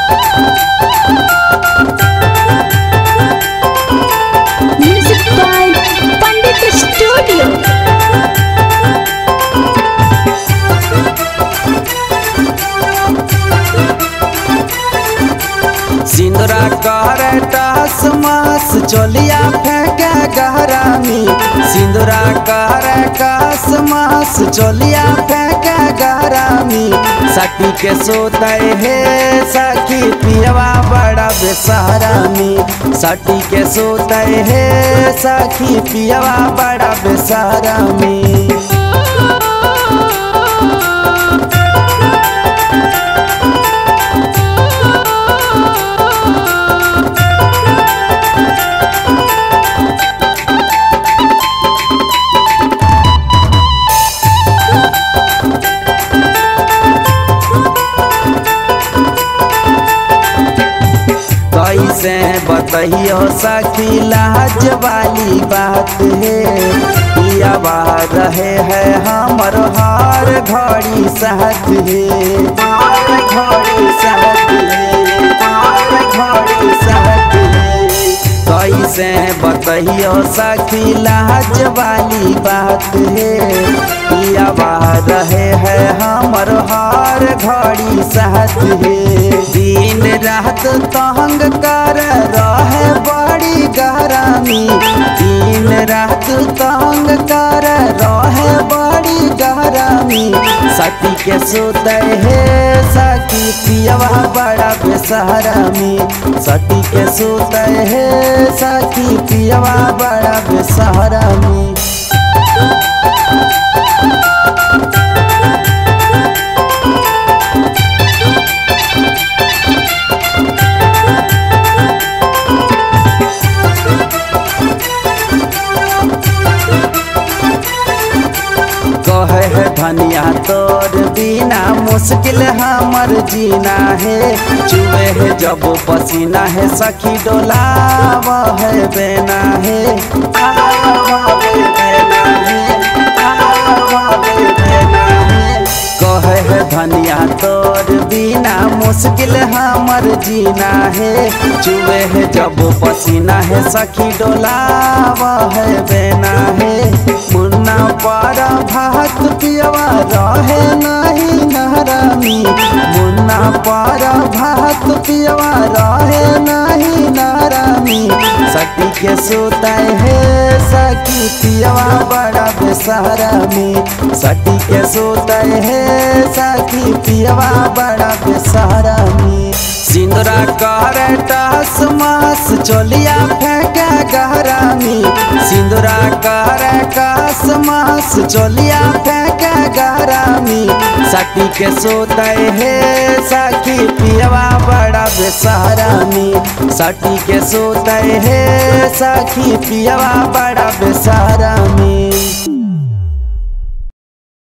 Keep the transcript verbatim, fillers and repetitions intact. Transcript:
Music by Pandit studio. सिंदूरा करे टास मास चोलिया फेंके गहरामी। सिंदूरा करे टास मास चोलिया फेंके गहरामी। सखी के सोते हे सखी पियवा बड़ा बेसहारामी। सखी के सोते हे सखी पियवा बड़ा बेसहारामी। कैसे बताइयो सखी लाज वाली बात है। पियवा रहे है हमर हर घड़ी साथ है। हर घड़ी साथ है, हर घड़ी साथ है। कैसे बताइयो सखी लाज वाली बात है। पियवा रहे है हमर हर घड़ी साथ है। दिन रात तंग कर रहे बड़ी गहरामी। दिन रात तंग कर रहे बड़ी गहरामी। सखी के सोते हे सखी पियवा बड़ा बेसहारामी। सखी के सोते हे सखी पियवा बड़ा बेसहारामी। कहे है धनिया तोर बिना मुश्किल हमर जीना है। चुए है जब पसीना है सखी डोलाव है बेना है। आव है बेना है, आव है बेना है। कहे है धनिया तोर बिना मुश्किल हमर जीना है। चुए है जब पसीना है सखी डोलाव है बेना है। मुन्ना पारा भात पियवा रहे नहीं नहरामी। मुन्ना पारा भात पियवा रहे नहीं नहरामी। सखी के सोते हे सखी पियवा बड़ा बेसहारामी। सखी के सोते हे सखी पियवा बड़ा बेसहारामी। सिंदूरा करे टास मास चोलिया फेंके गहरामी। सिंदूरा करे टास मास चोलिया फेंके गहरामी। सखी के सोते हे सखी पियवा बड़ा बेसहारामी। सखी के सोते हे सखी पियवा बड़ा बेसहारामी।